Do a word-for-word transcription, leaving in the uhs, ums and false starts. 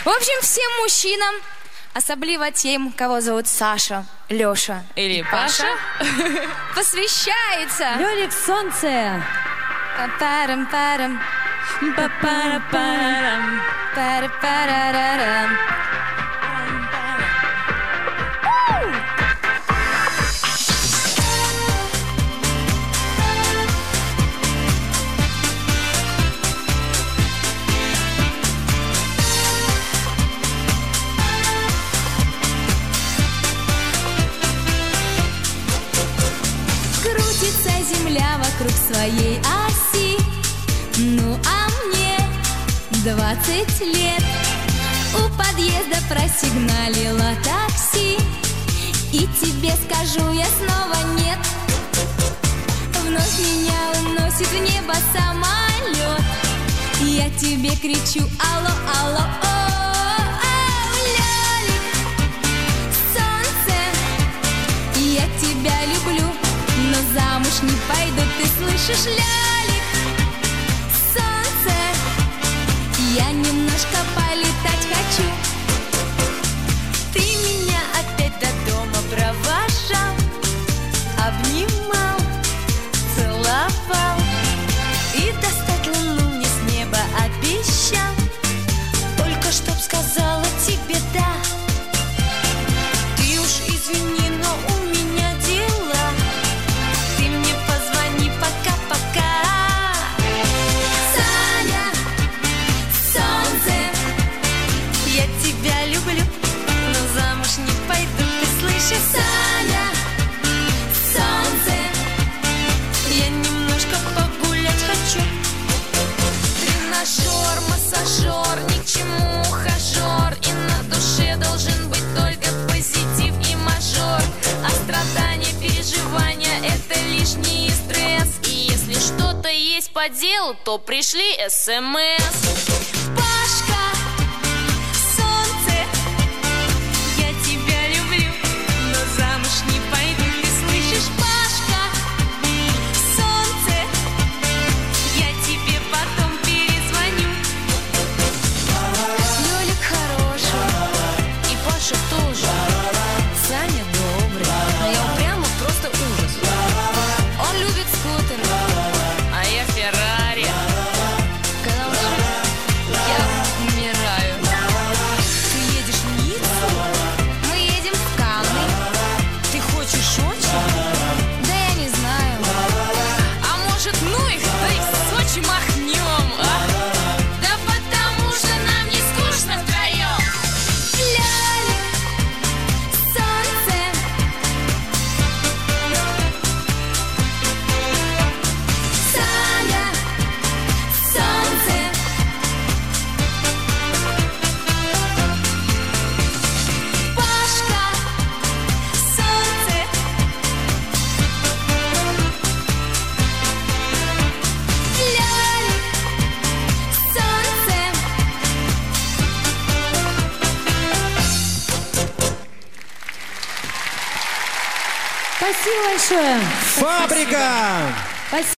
В общем, всем мужчинам, особливо тем, кого зовут Саша, Леша или Паша, посвящается Лёлик Солнце. Па-парам-парам, па-пара-парам, пара-парарарам. Крутится земля вокруг своей оси. Ну а мне двадцать лет. У подъезда просигналило такси, и тебе скажу я снова нет. Вновь меня уносит в небо самолет. Я тебе кричу: алло, алло, о, о, Лёлик, солнце, я тебя люблю, но замуж не пойду, ты слышишь, Лёлик, солнце, я немножко полетать хочу. Ты меня опять до дома провожал, обнимал, целовал и достать луну мне с неба обещал. Только чтоб сказала тебе да. Ты уж извини, но у меня дела. Ты мне позвони пока-пока. Саня, солнце, я тебя люблю, но замуж не пойду, ты слышишь, Саня, солнце, я немножко погулять хочу. Тренажер, массажер, ни к чему ухажер, и на душе должен быть только позитив и мажор. А страдания, переживания — это лишний стресс. И если что-то есть по делу, то пришли СМС. Пашка, солнце, я тебя люблю, но замуж не пойду, ты слышишь, Пашка, солнце, я тебе потом перезвоню. Лёлик хороший, и Паша тоже. Саня добрый, но я упрямый, просто ужас. Он любит скутер, а я Феррари. Короче, я умираю. Ты едешь в Ниццу? Мы едем в Канны. Ты хочешь очень? Да я не знаю. А может, ну их, да и в Сочи махнем, а? Да потому что нам не скучно втроем. Лёлик, солнце, Саня, солнце, Пашка, солнце, Лёлик, солнце. Спасибо большое. Фабрика! Спасибо.